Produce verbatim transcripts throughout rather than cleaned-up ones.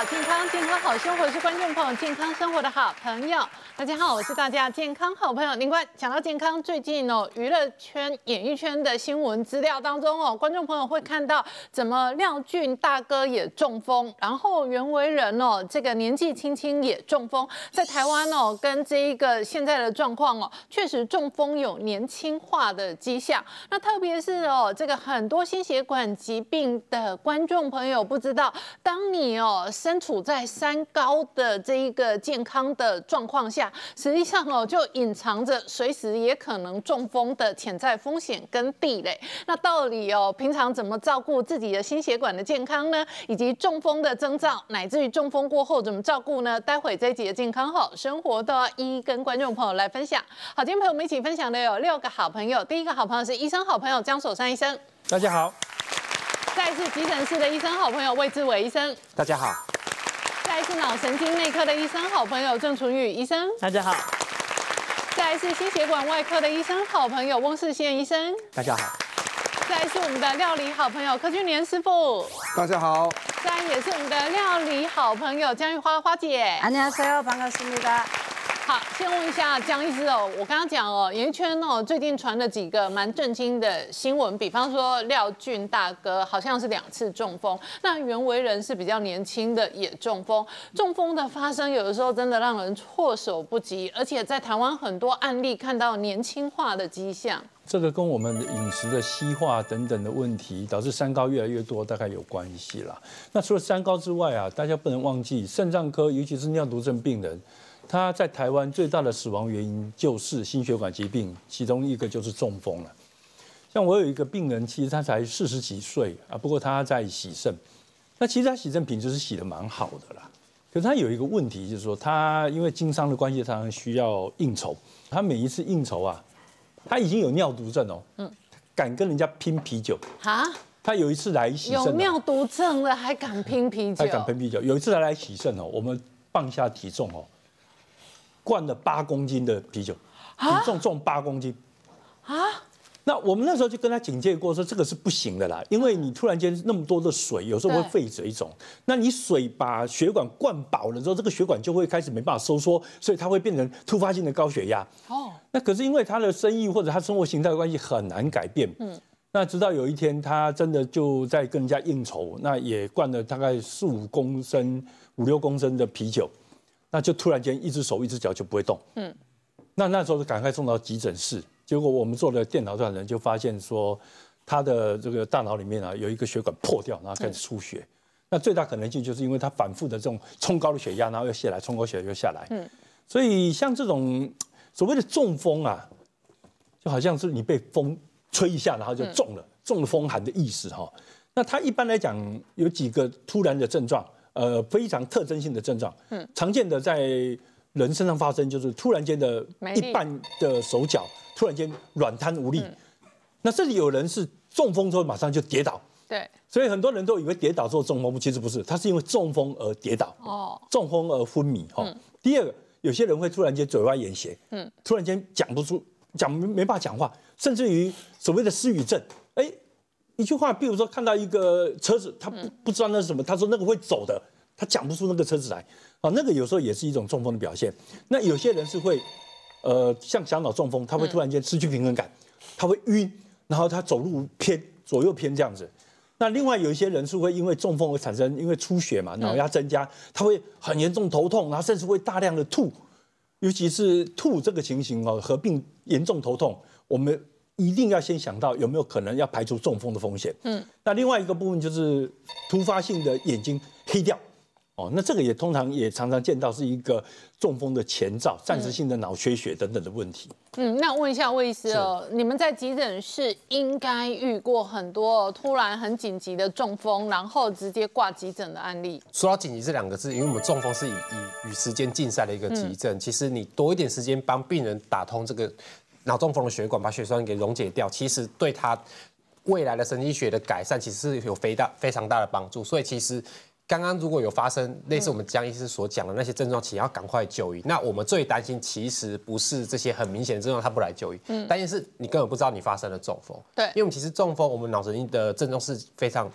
好健康，健康好生活是观众朋友健康生活的好朋友。大家好，我是大家健康好朋友林冠。讲到健康，最近哦，娱乐圈、演艺圈的新闻资料当中哦，观众朋友会看到怎么廖俊大哥也中风，然后袁惟仁哦，这个年纪轻轻也中风，在台湾哦，跟这一个现在的状况哦，确实中风有年轻化的迹象。那特别是哦，这个很多心血管疾病的观众朋友不知道，当你哦身处在三高的这一个健康的状况下，实际上哦就隐藏着随时也可能中风的潜在风险跟地雷。那到底哦平常怎么照顾自己的心血管的健康呢？以及中风的征兆，乃至于中风过后怎么照顾呢？待会这一集的健康好生活都要一一跟观众朋友来分享。好，今天陪我们一起分享的有六个好朋友，第一个好朋友是医生好朋友江守山医生， 大家好。 再一次急诊室的医生好朋友魏志伟医生， 大家好。 再一次脑神经内科的医生好朋友郑纯宇医生， 大家好。 再一次心血管外科的医生好朋友翁世宪医生， 大家好。 再一次我们的料理好朋友柯君莲师傅， 大家好。 再也是我们的料理好朋友江玉花花姐， 안녕하세요， 반갑습니다。 好，先问一下江医师哦，我刚刚讲哦，演艺圈哦最近传了几个蛮震惊的新闻，比方说廖俊大哥好像是两次中风，那袁惟仁是比较年轻的也中风，中风的发生有的时候真的让人措手不及，而且在台湾很多案例看到年轻化的迹象。 这个跟我们的饮食的西化等等的问题，导致三高越来越多，大概有关系啦。那除了三高之外啊，大家不能忘记肾脏科，尤其是尿毒症病人。他在台湾最大的死亡原因就是心血管疾病，其中一个就是中风了。像我有一个病人，其实他才四十几岁啊，不过他在洗肾。那其实他洗肾品质是洗得蛮好的啦，可是他有一个问题，就是说他因为经商的关系，常常需要应酬。他每一次应酬啊，他已经有尿毒症哦，嗯，敢跟人家拼啤酒哈， 他有一次来洗肾， 有尿毒症了还敢拼啤酒？ 还敢拼啤酒。有一次他来洗肾哦，我们磅下体重哦。灌了八公斤的啤酒，体重重八公斤啊！那我们那时候就跟他警戒过，说这个是不行的啦，因为你突然间那么多的水，有时候会肺水肿。那你水把血管灌饱了之后，这个血管就会开始没办法收缩，所以它会变成突发性的高血压。哦，那可是因为他的生意或者他生活形态的关系很难改变。嗯，那直到有一天他真的就在跟人家应酬，那也灌了大概四五公升、五六公升的啤酒。那就突然间一只手一只脚就不会动，嗯，那那时候就赶快送到急诊室，结果我们做了电脑断层，就发现说他的这个大脑里面啊有一个血管破掉，然后开始出血。嗯、那最大可能性就是因为他反复的这种冲高的血压，然后又下来，冲高血压又下来，嗯，所以像这种所谓的中风啊，就好像是你被风吹一下，然后就中了，嗯、中了风寒的意思哈。那他一般来讲有几个突然的症状。呃，非常特征性的症状，嗯，常见的在人身上发生，就是突然间的一半的手脚突然间软瘫无力。嗯、那这里有人是中风之后马上就跌倒， 对， 所以很多人都以为跌倒之后中风，其实不是，他是因为中风而跌倒，哦，中风而昏迷，哈、嗯。第二个，有些人会突然间嘴歪眼斜，嗯，突然间讲不出，讲没没办法讲话，甚至于所谓的失语症，哎。一句话，比如说看到一个车子，他不不知道那是什么，他说那个会走的，他讲不出那个车子来啊，那个有时候也是一种中风的表现。那有些人是会，呃，像小脑中风，他会突然间失去平衡感，他会晕，然后他走路偏左右偏这样子。那另外有一些人是会因为中风而产生，因为出血嘛，脑压增加，他会很严重头痛，然后甚至会大量的吐，尤其是吐这个情形哦，合并严重头痛，我们。一定要先想到有没有可能要排除中风的风险。嗯，那另外一个部分就是突发性的眼睛黑掉，哦，那这个也通常也常常见到是一个中风的前兆，暂时性的脑缺血等等的问题。 嗯，那问一下魏医师哦，你们在急诊室应该遇过很多突然很紧急的中风，然后直接挂急诊的案例。 说到紧急这两个字，因为我们中风是以以与时间竞赛的一个急症，嗯、其实你多一点时间帮病人打通这个。脑中风的血管把血栓给溶解掉，其实对他未来的神经学的改善，其实是有非大非常大的帮助。所以其实刚刚如果有发生类似我们江医师所讲的那些症状，请要赶快就医。那我们最担心其实不是这些很明显的症状，他不来就医，嗯，担心是你根本不知道你发生了中风。 对， 因为我们其实中风，我们脑神经的症状是非常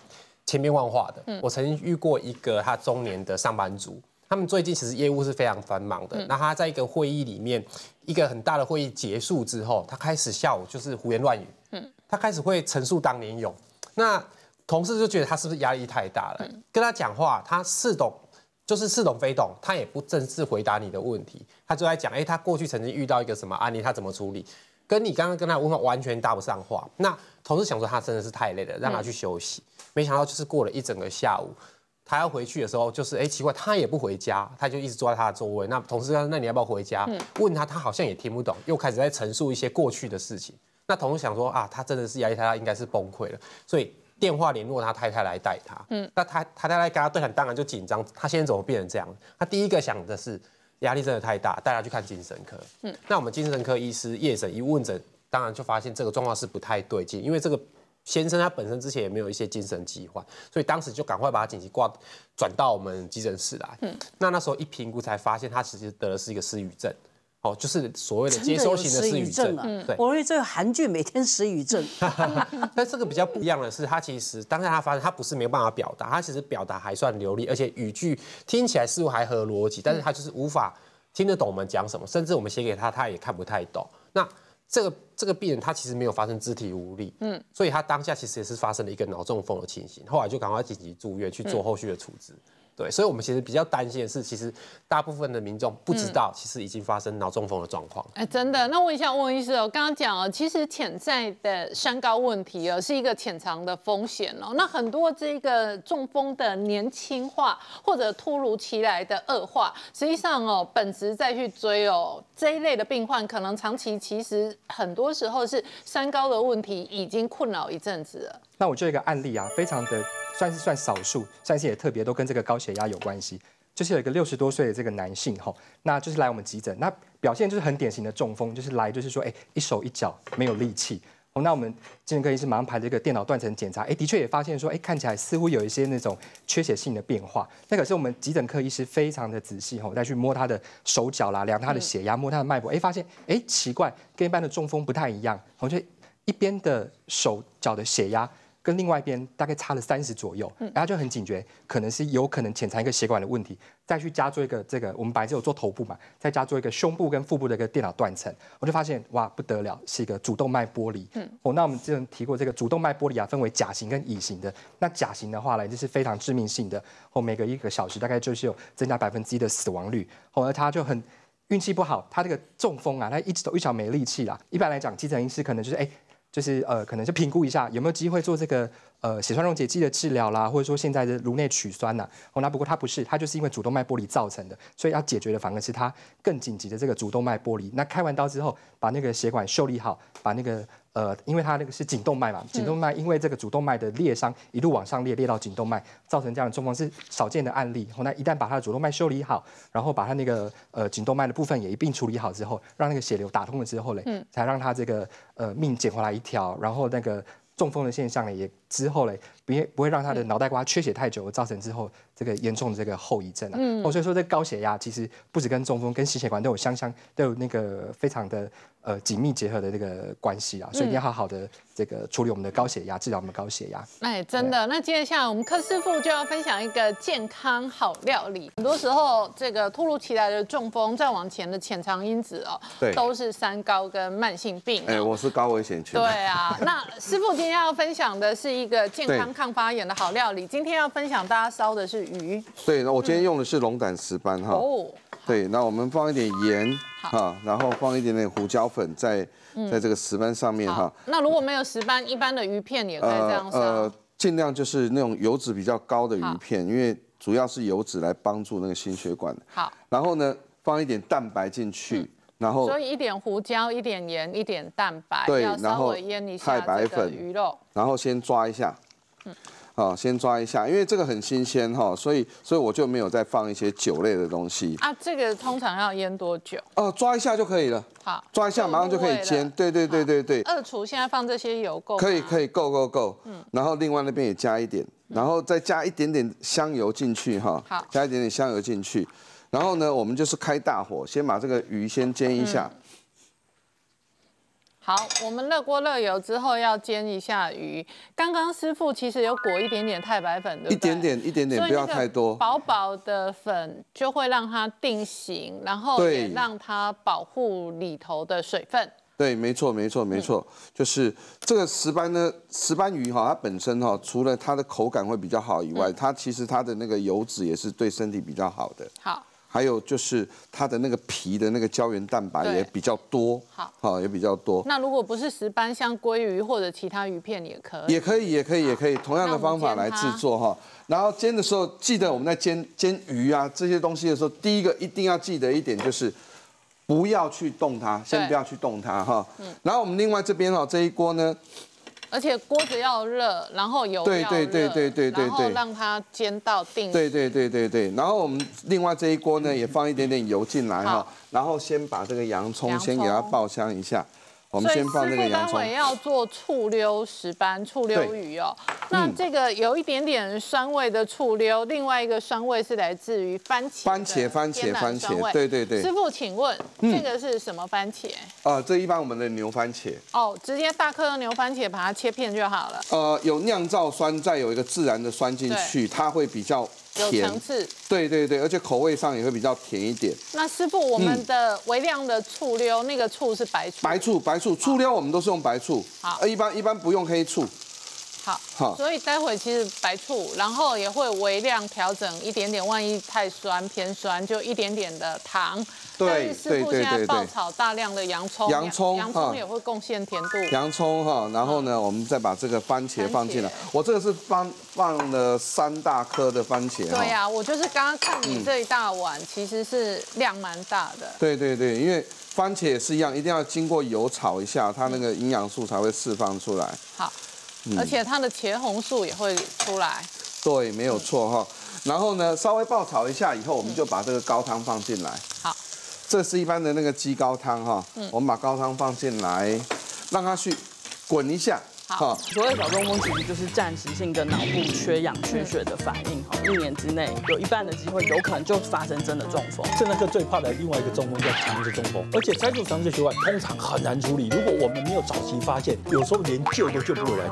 千变万化的。嗯、我曾经遇过一个他中年的上班族，他们最近其实业务是非常繁忙的。嗯、那他在一个会议里面，一个很大的会议结束之后，他开始下午就是胡言乱语。嗯、他开始会陈述当年勇。那同事就觉得他是不是压力太大了？嗯、跟他讲话，他似懂就是似懂非懂，他也不正式回答你的问题，他就在讲，哎、欸，他过去曾经遇到一个什么案例，他怎么处理，跟你刚刚跟他问话完全搭不上话。那同事想说他真的是太累了，让他去休息。嗯、没想到就是过了一整个下午，他要回去的时候，就是哎、欸、奇怪，他也不回家，他就一直坐在他的座位。那同事说，那你要不要回家？嗯、问他，他好像也听不懂，又开始在陈述一些过去的事情。那同事想说啊，他真的是压力太大，应该是崩溃了，所以电话联络他太太来带他。嗯，那他他太太跟他对谈，当然就紧张。他现在怎么变成这样？他第一个想的是压力真的太大，带他去看精神科。嗯，那我们精神科医师夜诊一问诊，当然就发现这个状况是不太对劲，因为这个先生他本身之前也没有一些精神疾患，所以当时就赶快把他紧急挂转到我们急诊室来。嗯，那那时候一评估才发现他其实得的是一个失语症。哦，就是所谓的接收型的失语症。 嗯，对，我认为这个韩剧每天失语症。 但这个比较不一样的是，他其实当下他发现他不是没有办法表达，他其实表达还算流利，而且语句听起来似乎还合逻辑，但是他就是无法听得懂我们讲什么，甚至我们写给他，他也看不太懂。那这个这个病人他其实没有发生肢体无力，嗯，所以他当下其实也是发生了一个脑中风的情形，后来就赶快紧急住院去做后续的处置。嗯对，所以我们其实比较担心的是，其实大部分的民众不知道，其实已经发生脑中风的状况。 哎、嗯，真的。那问一下翁医师哦，刚刚讲哦，其实潜在的三高问题哦，是一个潜藏的风险哦。那很多这个中风的年轻化或者突如其来的恶化，实际上哦，本质再去追哦，这一类的病患可能长期其实很多时候是三高的问题已经困扰一阵子了。 那我就有一个案例啊，非常的算是算少数，但是也特别都跟这个高血压有关系。就是有一个六十多岁的这个男性哈，那就是来我们急诊，那表现就是很典型的中风，就是来就是说，哎，一手一脚没有力气。哦，那我们精神科医师马上排这个电脑断层检查，哎，的确也发现说，哎，看起来似乎有一些那种缺血性的变化。那可是我们急诊科医师非常的仔细哈，再去摸他的手脚啦，量他的血压，摸他的脉搏，哎，发现哎奇怪，跟一般的中风不太一样。我觉得一边的手脚的血压跟另外一边大概差了三十左右，然后就很警觉，可能是有可能潜藏一个血管的问题，再去加做一个这个，我们本来就有做头部嘛，再加做一个胸部跟腹部的一个电脑断层，我就发现哇不得了，是一个主动脉剥离。嗯，哦，那我们之前提过这个主动脉剥离啊，分为甲型跟乙型的。那甲型的话呢，就是非常致命性的，哦，每隔一个小时大概就是有增加百分之一的死亡率。哦，而他就很运气不好，他这个中风啊，他一直都一脚没力气啦。一般来讲，基层医师可能就是哎。就是呃，可能就评估一下有没有机会做这个呃血栓溶解剂的治疗啦，或者说现在的颅内取栓呐。哦，那不过它不是，它就是因为主动脉剥离造成的，所以要解决的反而是它更紧急的这个主动脉剥离。那开完刀之后，把那个血管修理好，把那个呃，因为它那个是颈动脉嘛，颈动脉因为这个主动脉的裂伤一路往上裂，裂到颈动脉，造成这样的中风是少见的案例。哦，那一旦把它的主动脉修理好，然后把它那个呃颈动脉的部分也一并处理好之后，让那个血流打通了之后嘞，嗯，才让它这个呃命捡回来一条，然后那个中风的现象呢也之后嘞，不会不会让他的脑袋瓜缺血太久，造成之后这个严重的这个后遗症啊。嗯，哦，所以说这高血压其实不止跟中风，跟心血管都有相相都有那个非常的呃紧密结合的这个关系啊，所以一定要好好的这个处理我们的高血压，治疗我们的高血压。 哎，真的。那接下来我们柯师傅就要分享一个健康好料理。很多时候这个突如其来的中风，再往前的潜藏因子哦， 对， 都是三高跟慢性病。 哎，我是高危险群。 对啊，那师傅今天要分享的是一个健康抗发炎的好料理。今天要分享大家烧的是鱼。 对，那我今天用的是龙胆石斑哈。 哦。 对，那我们放一点盐哈，然后放一点点胡椒粉在在这个石斑上面哈。 那如果没有石斑，一般的鱼片也可以这样烧。呃， 尽量就是那种油脂比较高的鱼片，因为主要是油脂来帮助那个心血管。 好。 然后呢，放一点蛋白进去。嗯，然后， 所以一点胡椒，一点盐，一点蛋白， 对， 要稍微腌一下这个鱼肉， 然后先抓一下，嗯，啊，先抓一下，因为这个很新鲜哈，所以所以我就没有再放一些酒类的东西啊。这个通常要腌多久？ 哦，抓一下就可以了。 好， 抓一下马上就可以煎。对对对对对。 二厨现在放这些油够？ 可以可以够够够。嗯，然后另外那边也加一点，然后再加一点点香油进去哈。 好， 加一点点香油进去。然后呢，我们就是开大火，先把这个鱼先煎一下。 嗯、 好，我们热锅热油之后要煎一下鱼。刚刚师傅其实有裹一点点太白粉，对不对？ 一点点，一点点，不要太多。 薄薄的粉就会让它定型，然后也让它保护里头的水分。 对，没错，没错，没错，嗯、就是这个石斑呢，石斑鱼哈，它本身哈，除了它的口感会比较好以外，嗯、它其实它的那个油脂也是对身体比较好的。 好。 还有就是它的那个皮的那个胶原蛋白也比较多， 好， 好也比较多。 那如果不是石斑，像鲑鱼或者其他鱼片也可以， 也可以，也可以，也可以，同样的方法来制作哈。然后煎的时候，记得我们在煎煎鱼啊这些东西的时候，第一个一定要记得一点就是不要去动它，先不要去动它哈。然后我们另外这边哈这一锅呢。 而且锅子要热，然后油要热， 对对对对对对， 然后让它煎到定。 对对对对对，然后我们另外这一锅呢也放一点点油进来哈，然后先把这个洋葱先给它爆香一下。我们先放这个洋葱。 所以师傅待会要做醋溜石斑、醋溜鱼哦。那这个有一点点酸味的醋溜，另外一个酸味是来自于番茄。 番茄，番茄，番茄，对对对。 师傅，请问这个是什么番茄？ 呃，这一般我们的牛番茄。 哦，直接大颗的牛番茄把它切片就好了。 呃，有酿造酸，再有一个自然的酸进去，它会比较。 有层次， 对对对，而且口味上也会比较甜一点。 那师傅，我们的微量的醋溜，那个醋是白醋。 白醋，白醋，醋溜我们都是用白醋。好，一般一般不用黑醋。 好，好，所以待会其实白醋，然后也会微量调整一点点，万一太酸偏酸，就一点点的糖。 对， 师傅现在爆炒大量的洋葱， 洋葱， 洋葱也会贡献甜度。 洋葱哈，然后呢，我们再把这个番茄放进来。我这个是放放了三大颗的番茄。 对呀，我就是刚刚看你这一大碗，其实是量蛮大的。 对对对，因为番茄也是一样，一定要经过油炒一下，它那个营养素才会释放出来。 好。而且它的茄红素也会出来， 对，没有错哈。然后呢，稍微爆炒一下以后，我们就把这个高汤放进来。 好， 这是一般的那个鸡高汤哈。嗯，我们把高汤放进来，让它去滚一下。 好，所谓小中风其实就是暂时性的脑部缺氧缺血的反应，哈，一年之内有一半的机会有可能就发生真的中风。 圣诞课最怕的另外一个中风叫肠子中风，而且塞住肠子血管通常很难处理，如果我们没有早期发现，有时候连救都救不回来。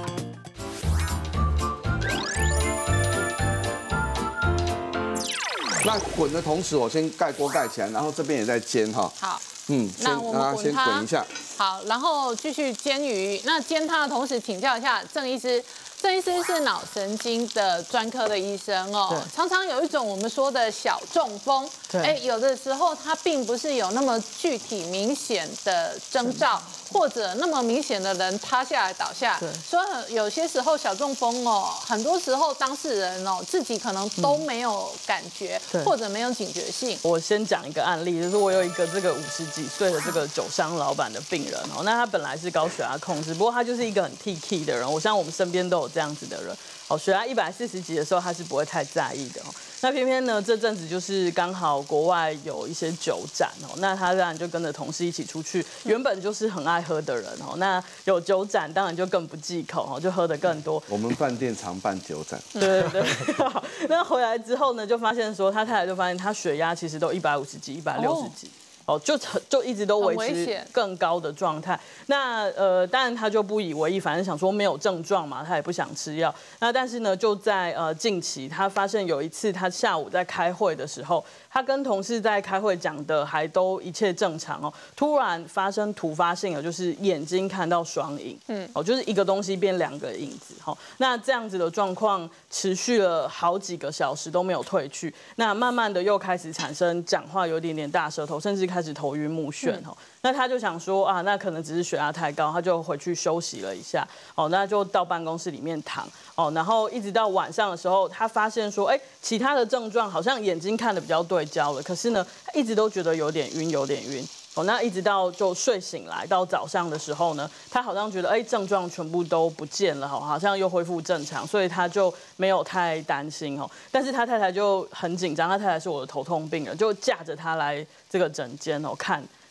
那滚的同时，我先盖锅盖起来，然后这边也在煎哈。 好， 嗯， 那我们先滚一下。 好，然后继续煎鱼。那煎它的同时，请教一下郑医师。郑医师是脑神经的专科的医生哦，常常有一种我们说的小中风，哎，有的时候它并不是有那么具体明显的征兆，或者那么明显的人塌下来倒下，所以有些时候小中风哦，很多时候当事人哦自己可能都没有感觉，或者没有警觉性。 我先讲一个案例，就是我有一个这个五十几岁的这个酒商老板的病人哦，那他本来是高血压控制，不过他就是一个很 T K 的人，我相信我们身边都有这样子的人，哦，血压一百四十几的时候，他是不会太在意的哦。那偏偏呢，这阵子就是刚好国外有一些酒展哦，那他当然就跟着同事一起出去，原本就是很爱喝的人哦，那有酒展当然就更不忌口哦，就喝得更多。 我们饭店常办酒展。 对对对。那回来之后呢，就发现说他太太就发现他血压其实都一百五十几、一百六十几。哦，就就一直都维持更高的状态。那呃，当然他就不以为意，反正想说没有症状嘛，他也不想吃药。那但是呢，就在呃近期，他发现有一次他下午在开会的时候，他跟同事在开会讲的还都一切正常哦，突然发生突发性的，就是眼睛看到双影，嗯，哦，就是一个东西变两个影子，哦，那这样子的状况持续了好几个小时都没有退去，那慢慢的又开始产生讲话有点点大舌头，甚至开始头晕目眩哦，那他就想说啊，那可能只是血压太高，他就回去休息了一下，哦，那就到办公室里面躺，哦，然后一直到晚上的时候，他发现说，哎，其他的症状好像眼睛看得比较对焦了，可是呢，他一直都觉得有点晕，有点晕。哦，那一直到就睡醒来到早上的时候呢，他好像觉得哎症状全部都不见了，哈，好像又恢复正常，所以他就没有太担心哦。但是他太太就很紧张，他太太是我的头痛病人，就架着他来这个诊间哦看。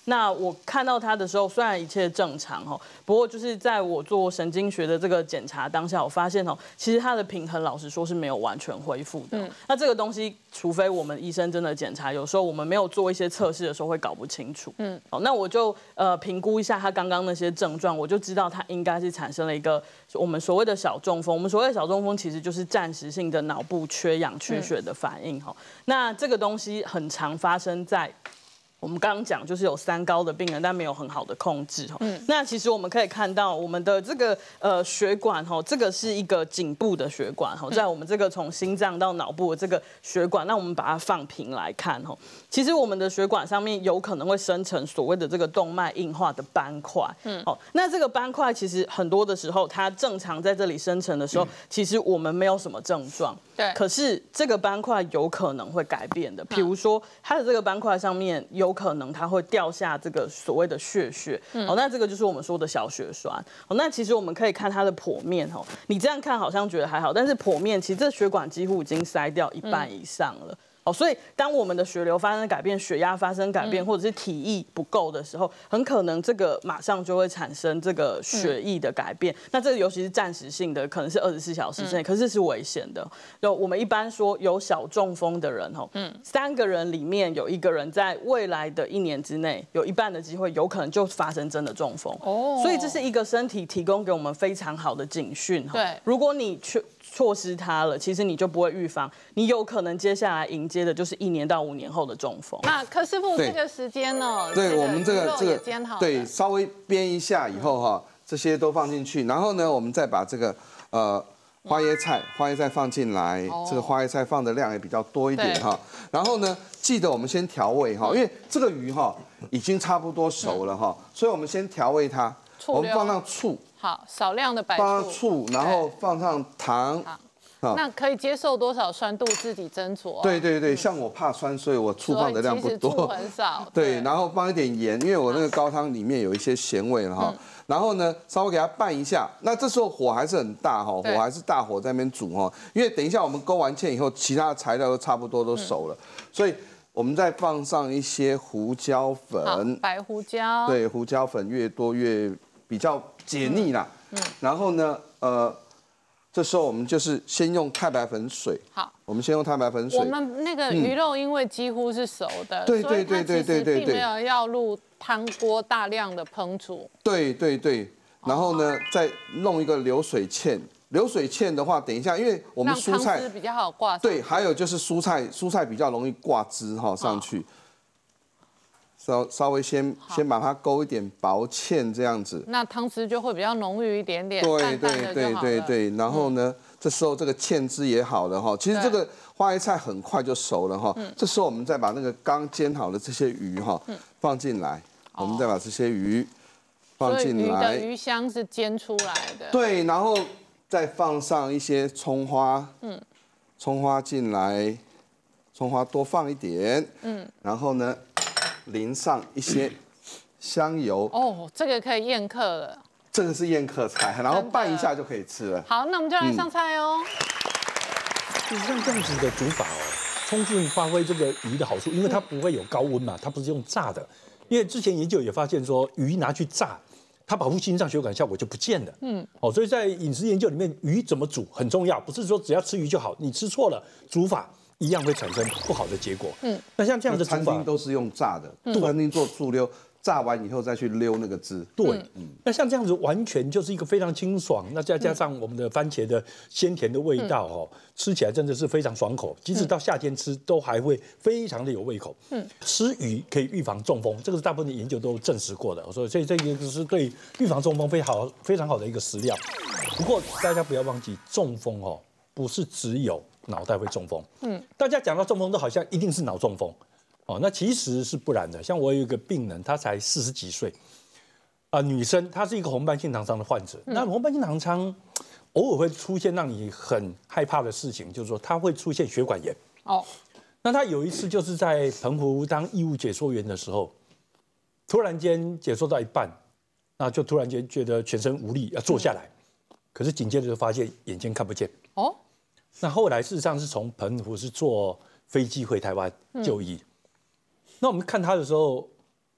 那我看到他的时候，虽然一切正常哦，不过就是在我做神经学的这个检查当下，我发现哦，其实他的平衡老实说是没有完全恢复的。嗯、那这个东西，除非我们医生真的检查，有时候我们没有做一些测试的时候会搞不清楚。嗯，好，那我就呃评估一下他刚刚那些症状，我就知道他应该是产生了一个我们所谓的小中风。我们所谓的小中风其实就是暂时性的脑部缺氧缺血的反应哈。嗯、那这个东西很常发生在我们刚刚讲，就是有三高的病人，但没有很好的控制。嗯，那其实我们可以看到，我们的这个呃血管哈，这个是一个颈部的血管哈，在我们这个从心脏到脑部的这个血管，那我们把它放平来看哈，其实我们的血管上面有可能会生成所谓的这个动脉硬化的斑块。嗯，好，那这个斑块其实很多的时候，它正常在这里生成的时候，其实我们没有什么症状。 对， 可是这个斑块有可能会改变的，比如说它的这个斑块上面有可能它会掉下这个所谓的血血，嗯、哦，那这个就是我们说的小血栓。哦，那其实我们可以看它的剖面哦，你这样看好像觉得还好，但是剖面其实这血管几乎已经塞掉一半以上了。嗯哦，所以当我们的血流发生改变，血压发生改变，或者是体液不够的时候，很可能这个马上就会产生这个血液的改变。嗯、那这个尤其是暂时性的，可能是二十四小时之内，嗯、可是是危险的。就我们一般说有小中风的人，哦，嗯，三个人里面有一个人在未来的一年之内，有一半的机会有可能就发生真的中风。哦，所以这是一个身体提供给我们非常好的警讯。 对， 如果你去错失它了，其实你就不会预防，你有可能接下来迎接的就是一年到五年后的中风。 那柯师傅这个时间呢？ 对我们这个这个煎好， 对，稍微煸一下以后哈，这些都放进去，然后呢，我们再把这个呃花椰菜花椰菜放进来，哦、这个花椰菜放的量也比较多一点哈。然后呢，记得我们先调味哈，因为这个鱼哈已经差不多熟了哈，嗯、所以我们先调味它，我们放上醋。 好，少量的白醋， 放上醋，然后放上糖。 那可以接受多少酸度自己斟酌。 对对对，像我怕酸，所以我醋放的量不多， 醋很少。 对，然后放一点盐，因为我那个高汤里面有一些咸味了哈。然后呢，稍微给它拌一下。那这时候火还是很大哈，火还是大火在那边煮哈。因为等一下我们勾完芡以后，其他的材料都差不多都熟了，所以我们再放上一些胡椒粉， 白胡椒。 对，胡椒粉越多越比较解腻啦。嗯。然后呢，呃。这时候我们就是先用太白粉水。好，我们先用太白粉水。 我们那个鱼肉因为几乎是熟的， 对对对对对对， 并没有要入汤锅大量的烹煮。 对对对，然后呢，再弄一个流水芡。流水芡的话，等一下，因为我们蔬菜比较好挂。 对，还有就是蔬菜，蔬菜比较容易挂汁哈上去。稍稍微先先把它勾一点薄芡这样子， 那汤汁就会比较浓郁一点点， 对对对对对。然后呢，嗯、这时候这个芡汁也好了哈，其实这个花椰菜很快就熟了哈。嗯、这时候我们再把那个刚煎好的这些鱼哈、嗯、放进来，我们再把这些鱼放进来。 所以鱼的鱼香是煎出来的。 对，然后再放上一些葱花，嗯，葱花进来，葱花多放一点，嗯，然后呢。淋上一些香油哦，这个可以宴客了。 这个是宴客菜，然后拌一下就可以吃了。 好，那我们就来上菜哦。 其实像这样子的煮法哦，充分发挥这个鱼的好处，因为它不会有高温嘛，它不是用炸的。因为之前研究也发现说，鱼拿去炸，它保护心脏血管效果就不见了。嗯，哦，所以在饮食研究里面，鱼怎么煮很重要，不是说只要吃鱼就好，你吃错了煮法。一样会产生不好的结果。嗯，那像这样的餐厅都是用炸的，嗯、餐厅做醋溜，炸完以后再去溜那个汁。 对，嗯，那像这样子完全就是一个非常清爽，那再加上我们的番茄的鲜甜的味道哦，嗯、吃起来真的是非常爽口，即使到夏天吃都还会非常的有胃口。嗯，吃鱼可以预防中风，这个是大部分的研究都证实过的，所以所以这个是对预防中风非常好非常好的一个食料。不过大家不要忘记，中风哦不是只有脑袋会中风，嗯，大家讲到中风都好像一定是脑中风，哦，那其实是不然的。像我有一个病人，她才四十几岁，啊、呃，女生，她是一个红斑性狼疮的患者。嗯、那红斑性狼疮偶尔会出现让你很害怕的事情，就是说她会出现血管炎。哦，那她有一次就是在澎湖当义务解说员的时候，突然间解说到一半，那就突然间觉得全身无力，要坐下来，嗯、可是紧接着就发现眼睛看不见。哦。那后来事实上是从澎湖是坐飞机回台湾就医。嗯、那我们看他的时候，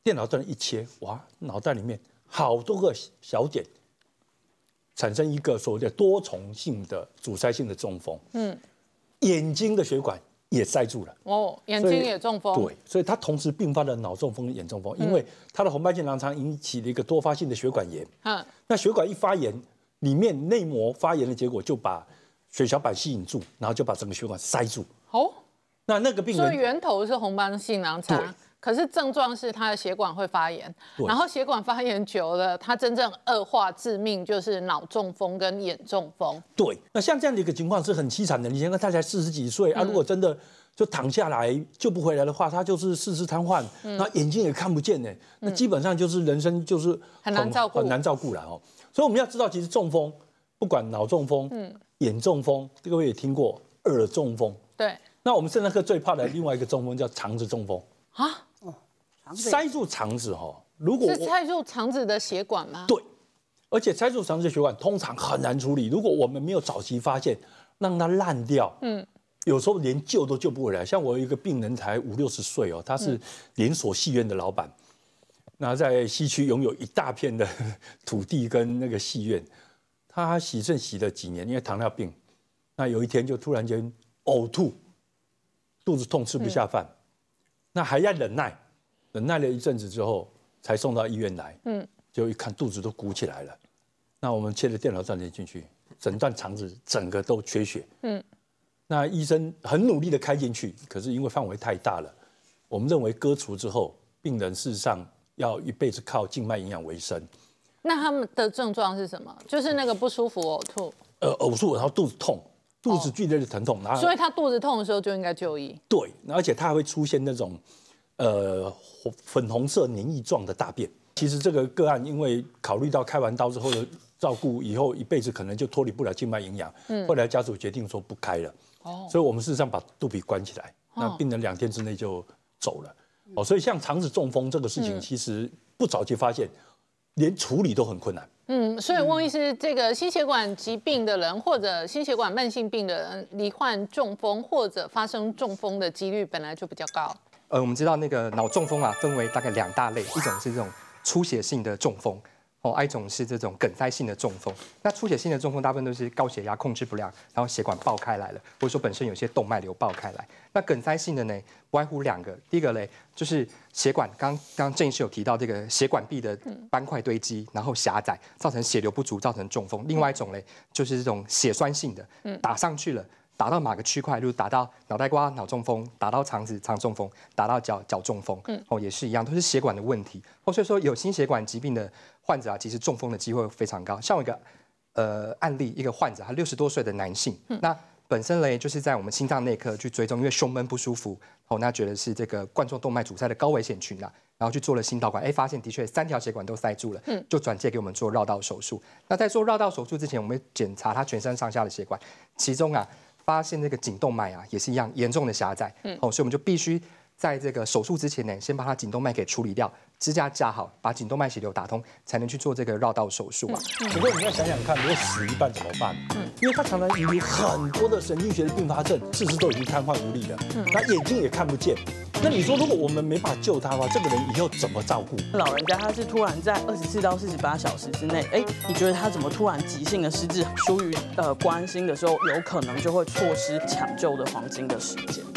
电脑断层一切，哇，脑袋里面好多个小点，产生一个所谓的多重性的阻塞性的中风。嗯，眼睛的血管也塞住了。哦， 眼睛也中风。 对，所以它同时并发了脑中风、眼中风，因为它的红斑性狼疮引起了一个多发性的血管炎。嗯，那血管一发炎，里面内膜发炎的结果就把血小板吸引住，然后就把整个血管塞住。哦，那那个病人， 所以源头是红斑性狼疮。可是症状是他的血管会发炎，然后血管发炎久了，他真正恶化致命就是脑中风跟眼中风。 对，那像这样的一个情况是很凄惨的。你想看他才四十几岁、嗯、啊，如果真的就躺下来救不回来的话，他就是四肢瘫痪，那、嗯、眼睛也看不见呢，那基本上就是人生就是 很, 很难照顾， 很难照顾了哦。所以我们要知道，其实中风不管脑中风、嗯、眼中风，各位也听过耳中风。 对， 那我们肾脏科最怕的另外一个中风叫肠子中风啊。塞住肠子哈，如果是塞住肠子的血管吗？ 对，而且塞住肠子的血管通常很难处理。如果我们没有早期发现，让它烂掉，嗯，有时候连救都救不回来。像我有一个病人才五六十岁哦，他是连锁戏院的老板，那在西区拥有一大片的土地跟那个戏院，他洗肾洗了几年，因为糖尿病，那有一天就突然间呕吐，肚子痛吃不下饭，嗯、那还要忍耐。忍耐了一阵子之后，才送到医院来。嗯，结果一看肚子都鼓起来了。那我们切了电脑断层进去，诊断肠子整个都缺血。嗯，那医生很努力的开进去，可是因为范围太大了，我们认为割除之后，病人事实上要一辈子靠静脉营养为生。 那他们的症状是什么？就是那个不舒服、呕吐。 呃，呕吐，然后肚子痛，肚子剧烈的疼痛。然后所以他肚子痛的时候就应该就医。 对，而且他还会出现那种。呃，粉红色黏液状的大便。其实这个个案，因为考虑到开完刀之后的照顾，以后一辈子可能就脱离不了静脉营养。嗯，后来家属决定说不开了。哦，所以我们事实上把肚皮关起来，那病人两天之内就走了。哦，所以像肠子中风这个事情，其实不早期发现，连处理都很困难。 嗯，所以翁医师，这个心血管疾病的人或者心血管慢性病的人，罹患中风或者发生中风的几率本来就比较高。 呃，我们知道那个脑中风啊，分为大概两大类，一种是这种出血性的中风，哦，一种是这种梗塞性的中风。那出血性的中风大部分都是高血压控制不良，然后血管爆开来了，或者说本身有些动脉瘤爆开来。那梗塞性的呢，不外乎两个，第一个嘞就是血管，刚刚郑医师有提到这个血管壁的斑块堆积，然后狭窄，造成血流不足，造成中风。另外一种嘞就是这种血栓性的，打上去了。打到哪个区块，就是打到脑袋瓜脑中风，打到肠子肠中风，打到脚脚中风，嗯，哦，也是一样，都是血管的问题。哦，所以说有心血管疾病的患者啊，其实中风的机会非常高。像我一个呃案例，一个患者，他六十多岁的男性，嗯、那本身嘞就是在我们心脏内科去追踪，因为胸闷不舒服，哦，那觉得是这个冠状动脉阻塞的高危险群啦、啊，然后去做了心导管，哎，发现的确三条血管都塞住了，嗯，就转介给我们做绕道手术。那在做绕道手术之前，我们检查他全身上下的血管，其中啊。发现这个颈动脉啊，也是一样严重的狭窄，嗯，哦，所以我们就必须在这个手术之前呢，先把它颈动脉给处理掉，支架架好，把颈动脉血流打通，才能去做这个绕道手术啊。 不过你要想想看，如果死一半怎么办？嗯，因为他常常遗留很多的神经学的并发症，事实都已经瘫痪无力了，嗯，那眼睛也看不见。那你说，如果我们没法救他的话，这个人以后怎么照顾？ 老人家他是突然在二十四到四十八小时之内，哎，你觉得他怎么突然急性的失智？疏于呃关心的时候，有可能就会错失抢救的黄金的时间。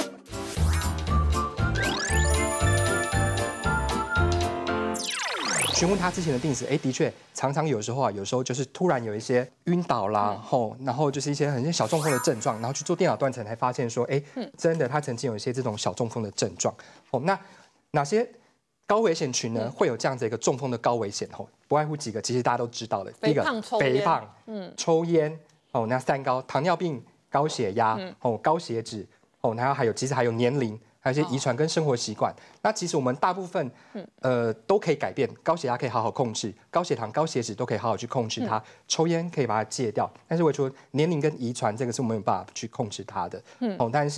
询问他之前的病史，哎，的确常常有时候啊，有时候就是突然有一些晕倒啦，后、嗯、然后就是一些很像小中风的症状，然后去做电脑断层才发现说，哎，真的他曾经有一些这种小中风的症状。哦，那哪些高危险群呢？嗯、会有这样子一个中风的高危险？哦，不外乎几个，其实大家都知道的。 第一个， 肥胖，嗯，抽烟，哦，那三高，糖尿病、高血压，嗯、哦，高血脂，哦，然后还有其实还有年龄。还有一些遗传跟生活习惯，那其实我们大部分，呃，都可以改变。高血压可以好好控制，高血糖、高血脂都可以好好去控制它。抽烟可以把它戒掉，但是我说年龄跟遗传这个是我们没有办法去控制它的。哦，但是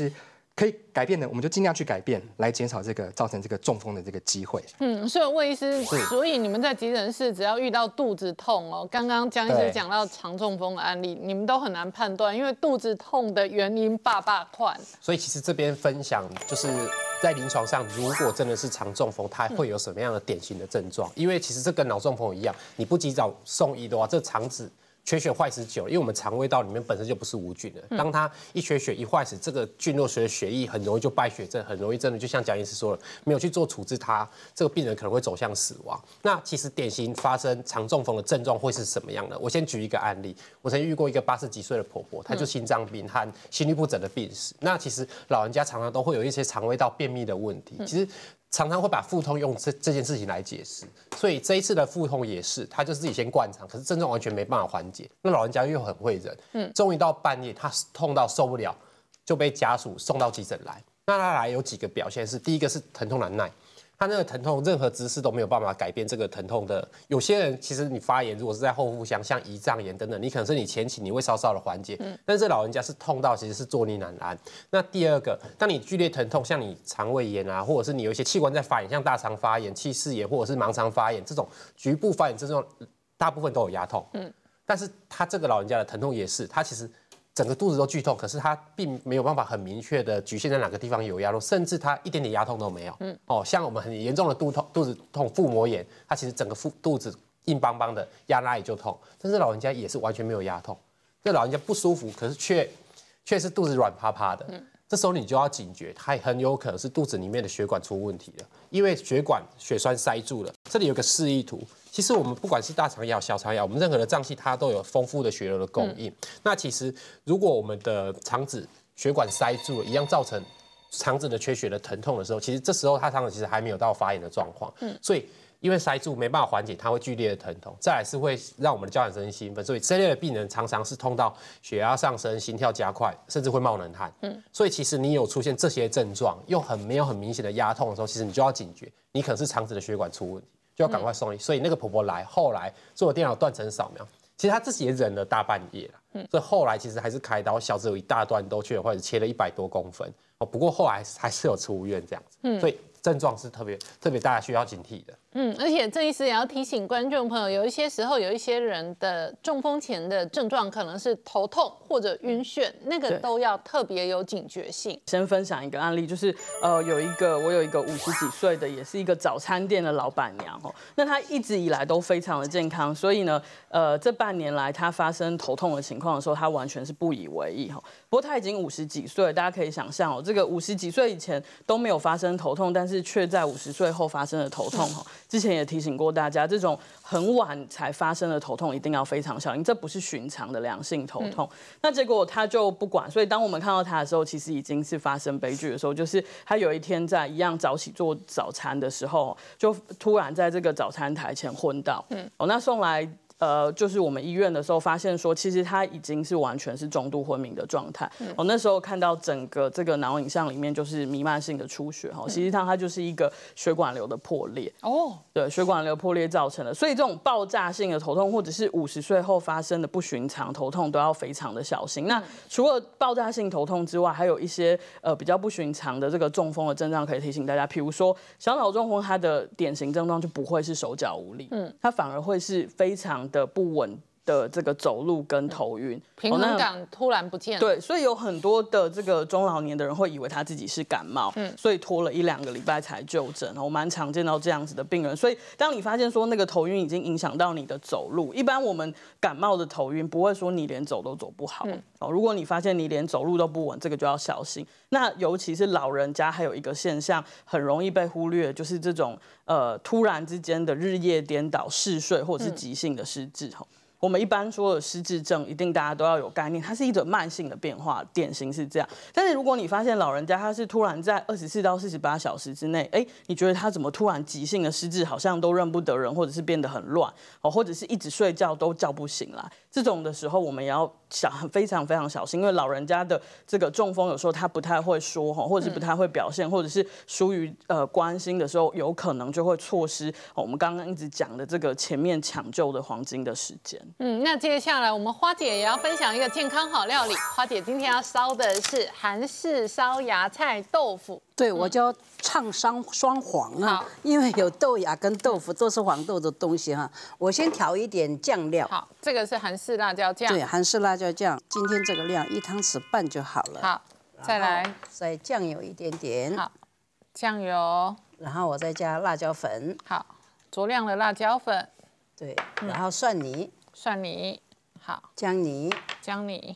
可以改变的，我们就尽量去改变，来减少这个造成这个中风的这个机会。 嗯，所以魏医师，所以你们在急诊室只要遇到肚子痛哦，刚刚江医师讲到肠中风的案例，你们都很难判断，因为肚子痛的原因爸爸宽。 所以其实这边分享就是在临床上，如果真的是肠中风，它会有什么样的典型的症状？因为其实这跟脑中风一样，你不及早送医的话，这肠子缺血坏死久了，因为我们肠胃道里面本身就不是无菌的，当它一缺血一坏死，这个菌落随着血液很容易就败血症，很容易真的就像蒋医师说了，没有去做处置它，这个病人可能会走向死亡。那其实典型发生肠中风的症状会是什么样的？我先举一个案例，我曾经遇过一个八十几岁的婆婆，她就心脏病和心律不整的病史。那其实老人家常常都会有一些肠胃道便秘的问题，其实常常会把腹痛用这这件事情来解释，所以这一次的腹痛也是，他就自己先灌肠，可是症状完全没办法缓解。那老人家又很会忍，嗯，终于到半夜，他痛到受不了，就被家属送到急诊来。那他来有几个表现是，第一个是疼痛难耐。他那个疼痛，任何姿势都没有办法改变这个疼痛的。有些人其实你发炎，如果是在后腹腔，像胰脏炎等等，你可能是你前期你会稍稍的缓解，嗯、但是老人家是痛到其实是坐立难安。那第二个，当你剧烈疼痛，像你肠胃炎啊，或者是你有一些器官在发炎，像大肠发炎、气室炎或者是盲肠发炎这种局部发炎症状，大部分都有压痛。嗯，但是他这个老人家的疼痛也是，他其实整个肚子都剧痛，可是他并没有办法很明确的局限在哪个地方有压痛，甚至他一点点压痛都没有。嗯，哦，像我们很严重的肚痛、肚子痛、腹膜炎，他其实整个腹肚子硬邦邦的，压哪里就痛。但是老人家也是完全没有压痛，这老人家不舒服，可是却却是肚子软趴趴的。嗯，这时候你就要警觉，他很有可能是肚子里面的血管出问题了，因为血管血栓塞住了。这里有个示意图。其实我们不管是大肠也好、小肠也好，我们任何的脏器它都有丰富的血流的供应。嗯、那其实如果我们的肠子血管塞住了，一样造成肠子的缺血的疼痛的时候，其实这时候它肠子其实还没有到发炎的状况。嗯，所以因为塞住没办法缓解，它会剧烈的疼痛，再来是会让我们的交感神经兴奋，所以这类的病人常常是痛到血压上升、心跳加快，甚至会冒冷汗。嗯，所以其实你有出现这些症状，又很没有很明显的压痛的时候，其实你就要警觉，你可能是肠子的血管出问题。就要赶快送医，所以那个婆婆来，后来做了电脑断层扫描，其实她自己也忍了大半夜了，嗯、所以后来其实还是开刀，小指有一大段都去了，或者切了一百多公分哦。不过后来还是有出院这样子，嗯、所以症状是特别特别大家需要警惕的。 嗯，而且郑医师也要提醒观众朋友，有一些时候有一些人的中风前的症状可能是头痛或者晕眩，那个都要特别有警觉性。 先分享一个案例，就是呃有一个我有一个五十几岁的，也是一个早餐店的老板娘哦，那她一直以来都非常的健康，所以呢呃这半年来她发生头痛的情况的时候，她完全是不以为意哈。不过她已经五十几岁，大家可以想象哦，这个五十几岁以前都没有发生头痛，但是却在五十岁后发生了头痛哈。之前也提醒过大家，这种很晚才发生的头痛一定要非常小心，这不是寻常的良性头痛。嗯、那结果他就不管，所以当我们看到他的时候，其实已经是发生悲剧的时候。就是他有一天在一样早起做早餐的时候，就突然在这个早餐台前昏倒。嗯，哦，那送来。呃，就是我们医院的时候发现说，其实他已经是完全是中度昏迷的状态。嗯、我那时候看到整个这个脑影像里面就是弥漫性的出血哈，实际上它就是一个血管瘤的破裂。哦，对，血管瘤破裂造成的。所以这种爆炸性的头痛，或者是五十岁后发生的不寻常头痛，都要非常的小心。那除了爆炸性头痛之外，还有一些呃比较不寻常的这个中风的症状可以提醒大家，比如说小脑中风，它的典型症状就不会是手脚无力，嗯，它反而会是非常的不稳的这个走路跟头晕， 平衡感突然不见了。 对，所以有很多的这个中老年的人会以为他自己是感冒，嗯，所以拖了一两个礼拜才就诊。我蛮常见到这样子的病人。所以当你发现说那个头晕已经影响到你的走路，一般我们感冒的头晕不会说你连走都走不好。嗯、哦，如果你发现你连走路都不稳，这个就要小心。那尤其是老人家，还有一个现象很容易被忽略，就是这种呃突然之间的日夜颠倒、嗜睡或者是急性的失智哈。嗯我们一般说的失智症，一定大家都要有概念，它是一种慢性的变化，典型是这样。但是如果你发现老人家他是突然在二十四到四十八小时之内，哎，你觉得他怎么突然急性的失智，好像都认不得人，或者是变得很乱，哦，或者是一直睡觉都叫不醒来，这种的时候，我们也要小非常非常小心，因为老人家的这个中风有时候他不太会说哈，或者是不太会表现，或者是疏于呃关心的时候，有可能就会错失我们刚刚一直讲的这个前面抢救的黄金的时间。 嗯，那接下来我们花姐也要分享一个健康好料理。花姐今天要烧的是韩式烧芽菜豆腐。 对，我叫唱双双黄啊，因为有豆芽跟豆腐都是黄豆的东西哈。我先调一点酱料。 好，这个是韩式辣椒酱。 对，韩式辣椒酱，今天这个量一汤匙半就好了。 好，再来， 再酱油一点点。 好，酱油。 然后我再加辣椒粉。 好，酌量的辣椒粉。 对，然后蒜泥。 蒜泥。好。 姜泥。 姜泥。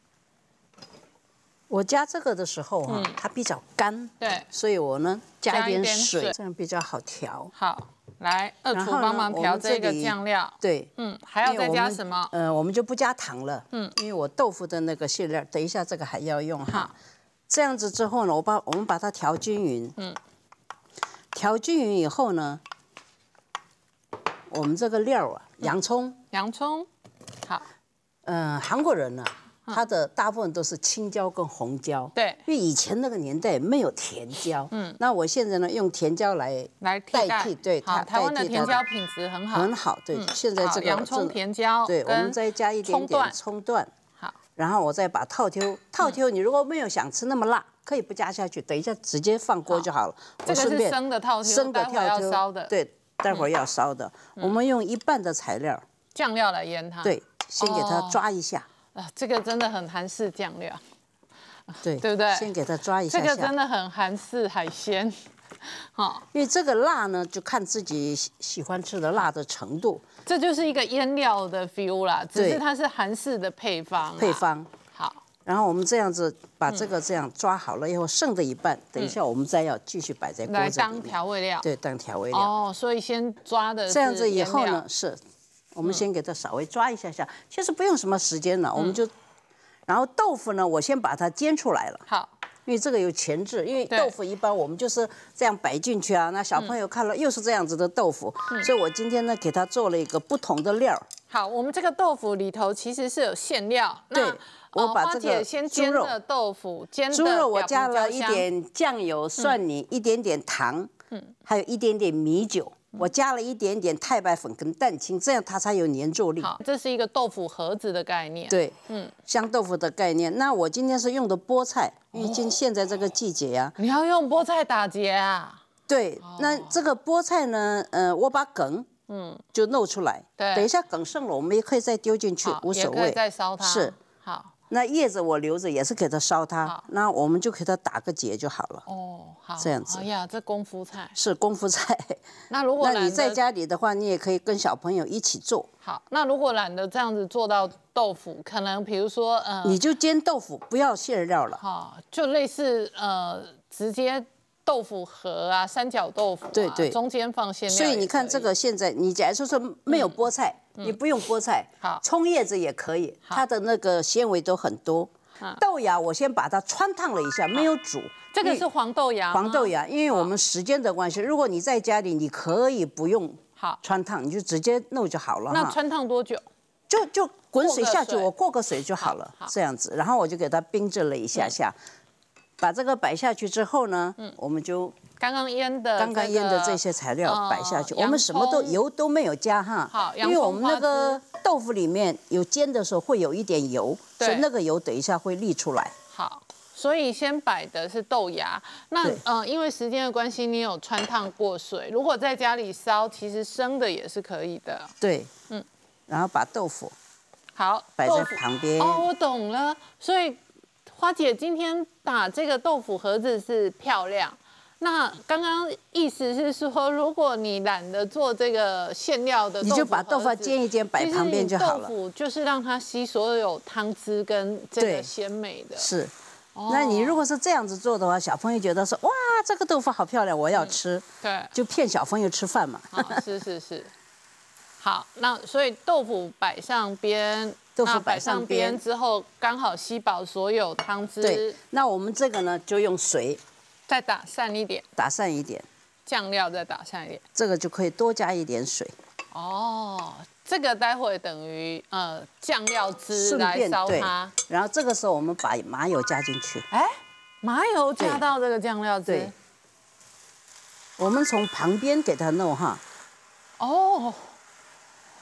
我加这个的时候哈，它比较干， 对， 所以我呢加一点水， 水这样比较好调。 好，来二厨帮忙调这个酱料。 对， 嗯，还要再加什么？ 呃，我们就不加糖了，嗯，因为我豆腐的那个馅料，等一下这个还要用哈。这样子之后呢，我把我们把它调均匀，嗯，调均匀以后呢，我们这个料啊，洋葱， 洋葱，好， 嗯，韩国人呢。它的大部分都是青椒跟红椒， 对， 因为以前那个年代没有甜椒，嗯，那我现在呢用甜椒来来代替，对， 好，台湾的甜椒品质很好， 很好，对，现在这个洋葱甜椒， 对，我们再加一点点葱段， 好， 然后我再把套丢，套丢你如果没有想吃那么辣，可以不加下去，等一下直接放锅就好了。 这个是生的套丢， 生的套丢，烧的， 对，待会儿要烧的，我们用一半的材料， 酱料来腌它， 对，先给它抓一下。 啊，这个真的很韩式酱料， 对对不对？ 先给它抓一下。 这个真的很韩式海鲜， 好，因为这个辣呢，就看自己喜欢吃的辣的程度。 这就是一个腌料的 feel 啦，只是它是韩式的配方。 配方好， 然后我们这样子把这个这样抓好了以后，剩的一半，等一下我们再要继续摆在锅子里面， 来当调味料。 对，当调味料。 哦，所以先抓的这样子以后呢是。我们先给它稍微抓一下下，其实不用什么时间了，我们就，然后豆腐呢，我先把它煎出来了。 好， 因为这个有前置，因为豆腐一般我们就是这样摆进去啊，那小朋友看了又是这样子的豆腐，所以我今天呢给它做了一个不同的料。 好，我们这个豆腐里头其实是有馅料， 对，我把这个先煎的豆腐，煎的猪肉我加了一点酱油、蒜泥，一点点糖，嗯，还有一点点米酒。我加了一点点太白粉跟蛋清，这样它才有粘着力。 好，这是一个豆腐盒子的概念。 对，嗯，香豆腐的概念。那我今天是用的菠菜，因为今现在这个季节啊， 你要用菠菜打结啊？ 对，那这个菠菜呢，呃，我把梗，嗯，就弄出来。 对， 等一下梗剩了，我们也可以再丢进去，无所谓。 再烧它。 是， 好。 那叶子我留着也是给它烧它，那我们就给它打个结就好了。 哦，好， 这样子。 哎呀，这功夫菜是功夫菜。 那如果那你在家里的话，你也可以跟小朋友一起做。 好，那如果懒得这样子做到豆腐，可能比如说呃， 你就煎豆腐，不要馅料了。 好，就类似呃，直接豆腐盒啊，三角豆腐， 对对， 中间放馅料。 所以你看这个现在，你假如说没有菠菜，你不用菠菜， 好， 葱叶子也可以，它的那个纤维都很多。豆芽我先把它穿烫了一下，没有煮。 这个是黄豆芽。 黄豆芽，因为我们时间的关系，如果你在家里，你可以不用好穿烫，你就直接弄就好了。 那穿烫多久？ 就就滚水下去，我过个水就好了，这样子。然后我就给它冰镇了一下下，把这个摆下去之后呢，我们就刚刚腌的刚刚腌的这些材料摆下去，我们什么都油都没有加哈。 好， 因为我们那个豆腐里面有煎的时候会有一点油，所以那个油等一下会沥出来。 好，所以先摆的是豆芽。那呃，因为时间的关系，你有穿烫过水。如果在家里烧，其实生的也是可以的。 对，嗯，然后把豆腐好摆在旁边。 哦，我懂了。所以花姐今天打这个豆腐盒子是漂亮。那刚刚意思是说，如果你懒得做这个馅料的豆腐， 你就把豆腐煎一煎，摆旁边就好了。 豆腐就是让它吸所有汤汁跟这个鲜美的。 是，那你如果是这样子做的话，小朋友觉得说，哇，这个豆腐好漂亮，我要吃。 对， 就骗小朋友吃饭嘛。 是是是。好，那所以豆腐摆上边， 豆腐摆上边之后，刚好吸饱所有汤汁。 对，那我们这个呢，就用水。 再打散一点， 打散一点， 酱料再打散一点， 这个就可以多加一点水。 哦，这个待会等于呃酱料汁来烧它。 然后这个时候我们把麻油加进去。 哎，麻油加到这个酱料汁。对。 我们从旁边给它弄哈。 哦，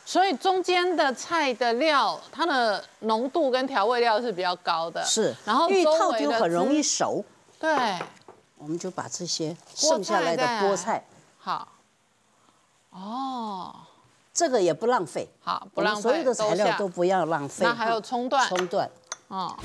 所以中间的菜的料，它的浓度跟调味料是比较高的。 是， 然后因为套周围的丢很容易汁熟。 对， 我们就把这些剩下来的菠菜， 好，哦， 这个也不浪费。 好，不浪费， 所有的材料下都不要浪费。 那还有葱段， 葱段， 哦。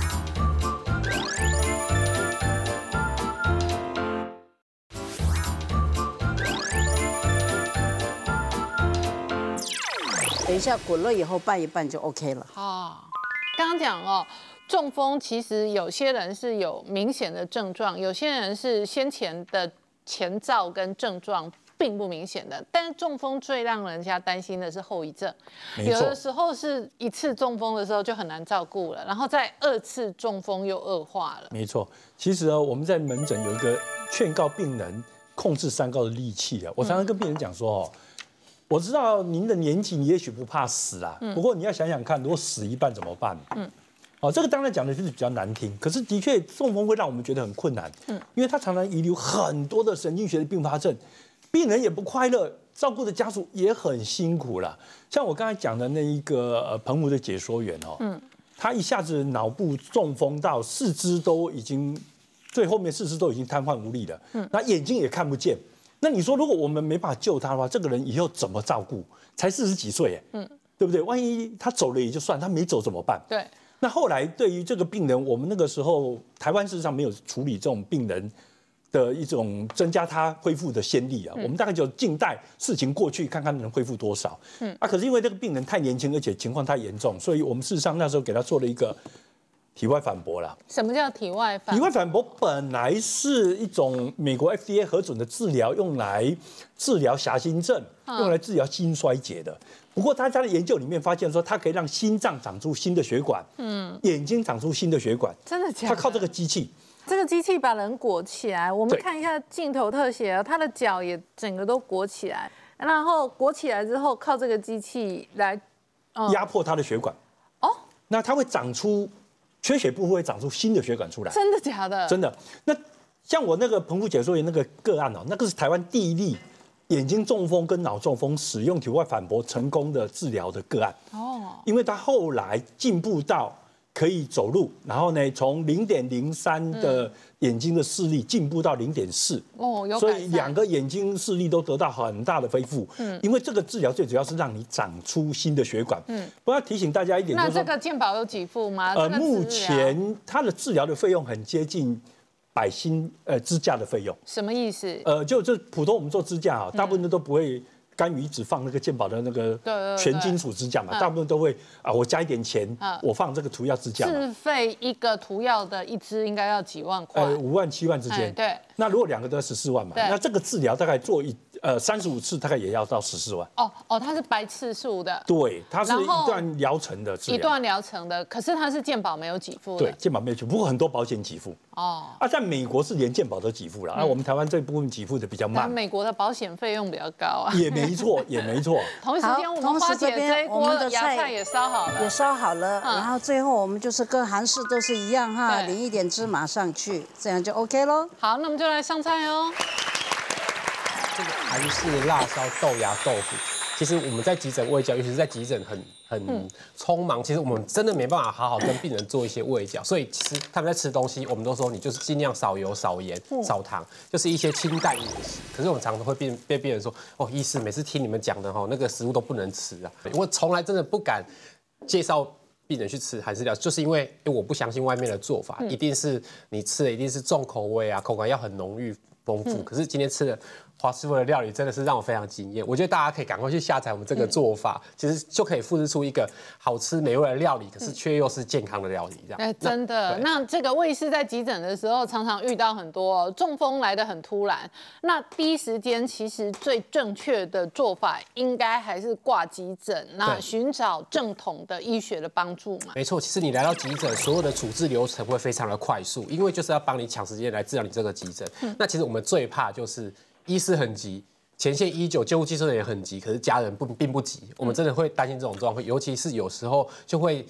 等一下滚了以后拌一拌就 OK 了。 哦，刚刚讲哦，中风其实有些人是有明显的症状，有些人是先前的前兆跟症状并不明显的。但是中风最让人家担心的是后遗症，有的时候是一次中风的时候就很难照顾了，然后再二次中风又恶化了。 没错，其实呢，我们在门诊有一个劝告病人控制三高的利器啊。我常常跟病人讲说哦。我知道您的年纪，你也许不怕死啊，不过你要想想看，如果死一半怎么办？嗯，哦，这个当然讲的就是比较难听，可是的确中风会让我们觉得很困难，嗯，因为它常常遗留很多的神经学的并发症，病人也不快乐，照顾的家属也很辛苦了。像我刚才讲的那一个呃澎湖的解说员哦，嗯，他一下子脑部中风到四肢都已经最后面四肢都已经瘫痪无力了，嗯，那眼睛也看不见。那你说，如果我们没办法救他的话，这个人以后怎么照顾？才四十几岁，嗯，对不对？万一他走了也就算，他没走怎么办？ 对。 那后来对于这个病人，我们那个时候台湾事实上没有处理这种病人的一种增加他恢复的先例啊。嗯、我们大概就静待事情过去，看看能恢复多少。嗯。啊，可是因为这个病人太年轻，而且情况太严重，所以我们事实上那时候给他做了一个。体外反驳啦。 什么叫体外反驳？ 体外反驳本来是一种美国 F D A 核准的治疗，用来治疗狭心症，用来治疗心衰竭的。不过大家的研究里面发现说，它可以让心脏长出新的血管，嗯，眼睛长出新的血管。 真的假的？ 它靠这个机器。 这个机器把人裹起来，我们看一下镜头特写，他的脚也整个都裹起来，然后裹起来之后，靠这个机器来、 嗯、压迫他的血管。哦，那它会长出。缺血部会长出新的血管出来， 真的假的？ 真的。那像我那个澎湖解说员那个个案哦，那个是台湾第一例眼睛中风跟脑中风使用体外反驳成功的治疗的个案。哦，因为他后来进步到可以走路，然后呢，从零点零三的眼睛的视力进步到零点四。哦，有改善。所以两个眼睛视力都得到很大的恢复。嗯，因为这个治疗最主要是让你长出新的血管。嗯，不过要提醒大家一点， 那这个健保有给付吗？ 呃，目前它的治疗的费用很接近百新呃支架的费用。 什么意思？ 呃，就就普通我们做支架啊，大部分都不会。甘于只放那个健保的那个全金属支架嘛，大部分都会啊，我加一点钱，我放这个涂药支架。 自费一个涂药的一支应该要几万块？呃， 五万七万之间。 对。 那如果两个都要十四万嘛，那这个治疗大概做一呃三十五次，大概也要到十四万。 哦哦，它是白次数的。 对，它是一段疗程的治疗。 一段疗程的，可是它是健保没有给付的。 对，健保没有给付，不过很多保险给付。哦。啊，在美国是连健保都给付了，啊，我们台湾这部分给付的比较慢。 美国的保险费用比较高啊。 也没错，也没错。 同时间，我们花姐这一锅芽菜也烧好了， 也烧好了。然后最后我们就是跟韩式都是一样哈，淋一点芝麻上去，这样就 OK 咯。 好，那我们就来上菜哦。 这个韩式辣烧豆芽豆腐，其实我们在急诊卫教，尤其是在急诊很很匆忙，其实我们真的没办法好好跟病人做一些卫教，所以其实他们在吃东西，我们都说你就是尽量少油、少盐、少糖，就是一些清淡饮食。可是我们常常会被被病人说，哦，医师每次听你们讲的哈，那个食物都不能吃啊。我从来真的不敢介绍病人去吃韩式料，就是因为我不相信外面的做法，一定是你吃的一定是重口味啊，口感要很浓郁丰富。可是今天吃的华师傅的料理真的是让我非常惊艳，我觉得大家可以赶快去下载我们这个做法，其实就可以复制出一个好吃美味的料理，可是却又是健康的料理，这样。 哎，真的。那这个卫师在急诊的时候，常常遇到很多中风来得很突然，那第一时间其实最正确的做法，应该还是挂急诊，那寻找正统的医学的帮助嘛。 没错，其实你来到急诊，所有的处置流程会非常的快速，因为就是要帮你抢时间来治疗你这个急诊。嗯、那其实我们最怕就是。医师很急，前线医救救护技术人也很急，可是家人不并不急。我们真的会担心这种状况，尤其是有时候就会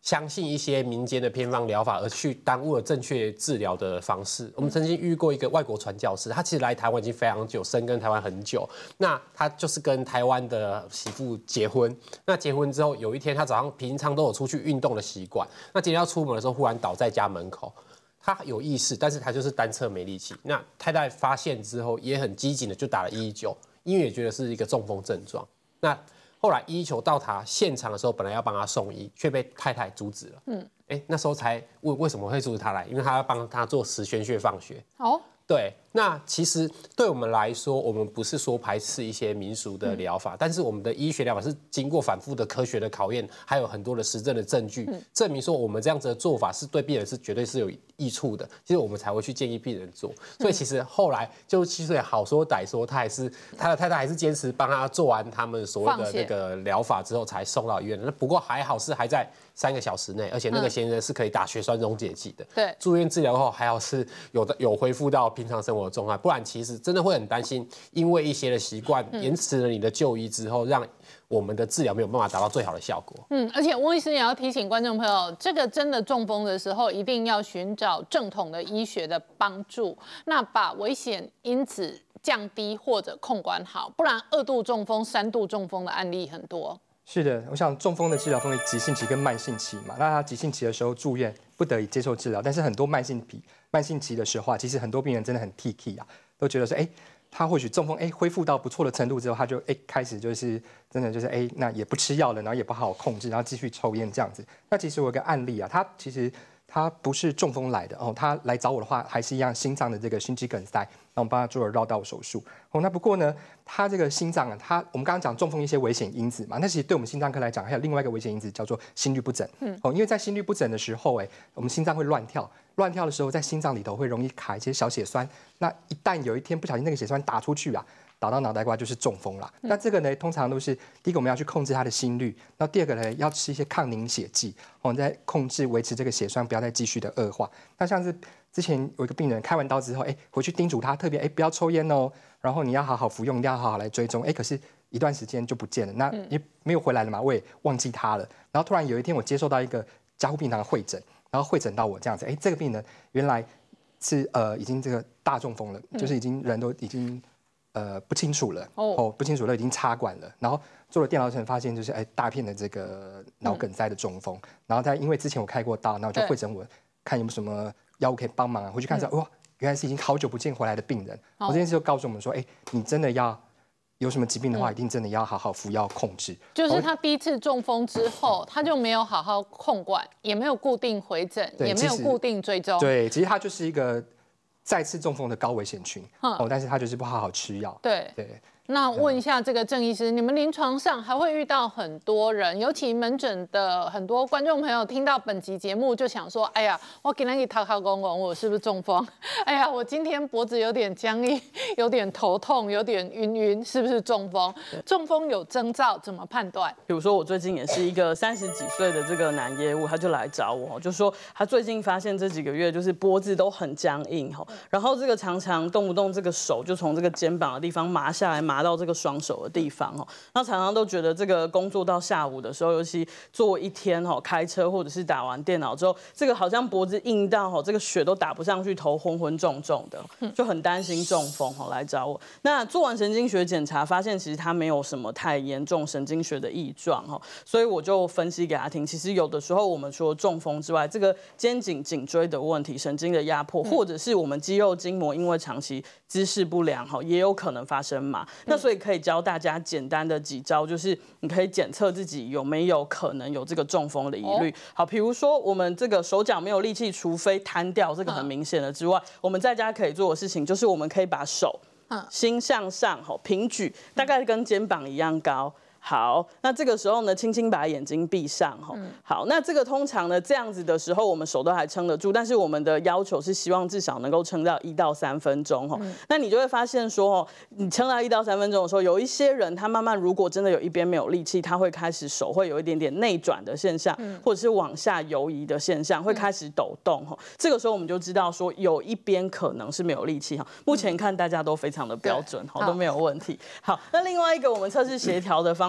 相信一些民间的偏方疗法，而去耽误了正确治疗的方式。我们曾经遇过一个外国传教士，他其实来台湾已经非常久，深耕台湾很久。那他就是跟台湾的媳妇结婚。那结婚之后，有一天他早上平常都有出去运动的习惯。那今天要出门的时候，忽然倒在家门口。他有意识，但是他就是单侧没力气。那太太发现之后，也很机警的就打了一一九，因为也觉得是一个中风症状。那后来一一九到达现场的时候，本来要帮他送医，却被太太阻止了。嗯，哎，那时候才问为什么会阻止他来，因为他要帮他做十宣穴放血。哦，对，那其实对我们来说，我们不是说排斥一些民俗的疗法，嗯、但是我们的医学疗法是经过反复的科学的考验，还有很多的实证的证据，嗯、证明说我们这样子的做法是对病人是绝对是有益处的，其实我们才会去建议病人做。所以其实后来就其实好说歹说，他还是他的太太还是坚持帮他做完他们所谓的那个疗法之后才送到医院。那不过还好是还在三个小时内，而且那个先生是可以打血栓溶解剂的。对，住院治疗后还好是有的有恢复到平常生活的状态，不然其实真的会很担心，因为一些的习惯延迟了你的就医之后，让我们的治疗没有办法达到最好的效果。嗯， 而且翁医师也要提醒观众朋友，这个真的中风的时候，一定要寻找正统的医学的帮助，那把危险因子降低或者控管好，不然二度中风、三度中风的案例很多。是的，我想中风的治疗分为急性期跟慢性期嘛。那他急性期的时候住院不得已接受治疗，但是很多慢性期、慢性期的时候啊，其实很多病人真的很 T K 啊，都觉得说，哎、欸，他或许中风，哎、欸，恢复到不错的程度之后，他就哎、欸、开始就是真的就是哎、欸，那也不吃药了，然后也不好好控制，然后继续抽烟这样子。那其实我有个案例啊，他其实他不是中风来的哦，他来找我的话还是一样心脏的这个心肌梗塞，那我们帮他做了绕道手术。哦，那不过呢，他这个心脏啊，他我们刚刚讲中风一些危险因子嘛，那其实对我们心脏科来讲，还有另外一个危险因子叫做心律不整。嗯，哦，因为在心律不整的时候，哎，我们心脏会乱跳，乱跳的时候，在心脏里头会容易卡一些小血栓。那一旦有一天不小心那个血栓打出去啊，打到脑袋瓜就是中风啦。嗯、那这个呢，通常都是第一个我们要去控制它的心率，那第二个呢，要吃一些抗凝血剂，我们在控制维持这个血栓不要再继续的恶化。那像是之前有一个病人开完刀之后，哎，回去叮嘱他特别哎不要抽烟哦，然后你要好好服用，一定要好好来追踪。哎，可是一段时间就不见了，那也没有回来了嘛，我也忘记他了。然后突然有一天我接受到一个加护病房的会诊，然后会诊到我这样子，哎，这个病人原来是呃已经这个大中风了，就是已经人都已经呃不清楚了，哦不清楚了，已经插管了，然后做了电脑层发现就是哎大片的这个脑梗塞的中风，然后他因为之前我开过刀，然后就会诊我看有没有什么药物可以帮忙啊，回去看一下，哇，原来是已经好久不见回来的病人。我这件事就告诉我们说，哎，你真的要有什么疾病的话，一定真的要好好服药控制。就是他第一次中风之后，他就没有好好控管，也没有固定回诊，也没有固定追踪。对，其实他就是一个再次中风的高危险群，哦，但是他就是不好好吃药。对对。那问一下这个郑医师，你们临床上还会遇到很多人，尤其门诊的很多观众朋友听到本集节目就想说，哎呀，我今天去头壳公公，我是不是中风？哎呀，我今天脖子有点僵硬，有点头痛，有点晕晕，是不是中风？中风有征兆，怎么判断？比如说我最近也是一个三十几岁的这个男业务，他就来找我，就说他最近发现这几个月就是脖子都很僵硬，然后这个常常动不动这个手就从这个肩膀的地方麻下来麻。拿到这个双手的地方哦，那常常都觉得这个工作到下午的时候，尤其做一天哦，开车或者是打完电脑之后，这个好像脖子硬到哦，这个血都打不上去，头昏昏重重的，就很担心中风哦，来找我。那做完神经学检查，发现其实他没有什么太严重神经学的异状哦，所以我就分析给他听，其实有的时候我们除了中风之外，这个肩颈颈椎的问题、神经的压迫，或者是我们肌肉筋膜因为长期姿势不良哈，也有可能发生麻。那所以可以教大家简单的几招，就是你可以检测自己有没有可能有这个中风的疑虑。好，比如说我们这个手脚没有力气，除非瘫掉，这个很明显的之外，我们在家可以做的事情就是我们可以把手心向上，平举，大概跟肩膀一样高。好，那这个时候呢，轻轻把眼睛闭上哈。嗯、好，那这个通常呢，这样子的时候，我们手都还撑得住，但是我们的要求是希望至少能够撑到一到三分钟哈。嗯、那你就会发现说，哦，你撑到一到三分钟的时候，有一些人他慢慢如果真的有一边没有力气，他会开始手会有一点点内转的现象，嗯、或者是往下游移的现象，会开始抖动哈。这个时候我们就知道说，有一边可能是没有力气哈。目前看大家都非常的标准哈，都没有问题。好，那另外一个我们测试协调的方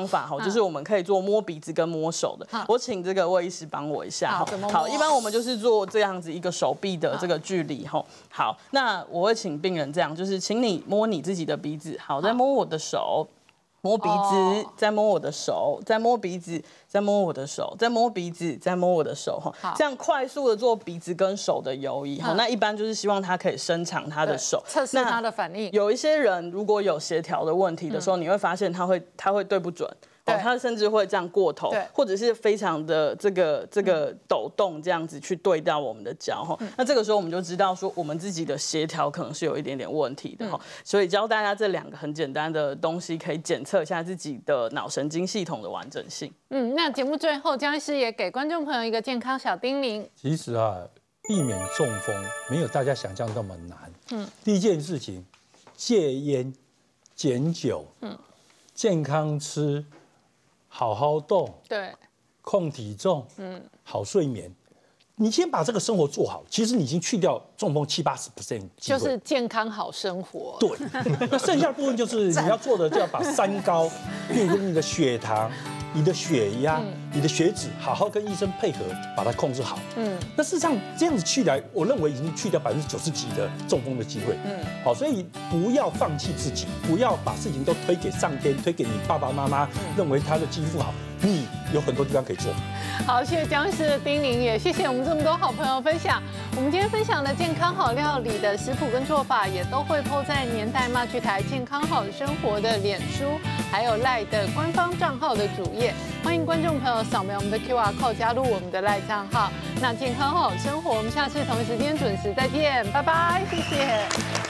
方法哈，就是我们可以做摸鼻子跟摸手的。我请这个魏医师帮我一下哈。好，一般我们就是做这样子一个手臂的这个距离哈。好，那我会请病人这样，就是请你摸你自己的鼻子，好，再摸我的手。摸鼻子，再摸我的手，再摸鼻子，再摸我的手，再摸鼻子，再摸我的手哈。这样快速的做鼻子跟手的游移哈。那一般就是希望他可以伸长他的手， 测试他的反应。 有一些人如果有协调的问题的时候，你会发现他会他会对不准。哦，他甚至会这样过头，或者是非常的这个这个抖动这样子去对到我们的脚哈。那这个时候我们就知道说我们自己的协调可能是有一点点问题的哈。所以教大家这两个很简单的东西，可以检测一下自己的脑神经系统的完整性。 嗯，那节目最后，江医师也给观众朋友一个健康小叮咛。 其实啊，避免中风没有大家想象那么难。嗯，第一件事情，戒烟、减酒，嗯，健康吃。好好动， 对， 控体重，嗯，好睡眠。你先把这个生活做好，其实你已经去掉中风七八十 percent， 就是健康好生活。 对，那剩下的部分就是你要做的，就要把三高，比如说你的血糖、你的血压、嗯、你的血脂，好好跟医生配合，把它控制好。嗯，那事实上这样子去来，我认为已经去掉百分之九十几的中风的机会。嗯，好，所以不要放弃自己，不要把事情都推给上天，推给你爸爸妈妈，嗯、认为他的基因不好。你有很多地方可以做。 好，谢谢江医师的叮咛，也谢谢我们这么多好朋友分享。我们今天分享的健康好料理的食谱跟做法，也都会 po 在年代骂趣台健康好生活的脸书，还有 LINE 的官方账号的主页。欢迎观众朋友扫描我们的 Q R code 加入我们的 LINE 账号。那健康好生活，我们下次同一时间准时再见，拜拜，谢谢。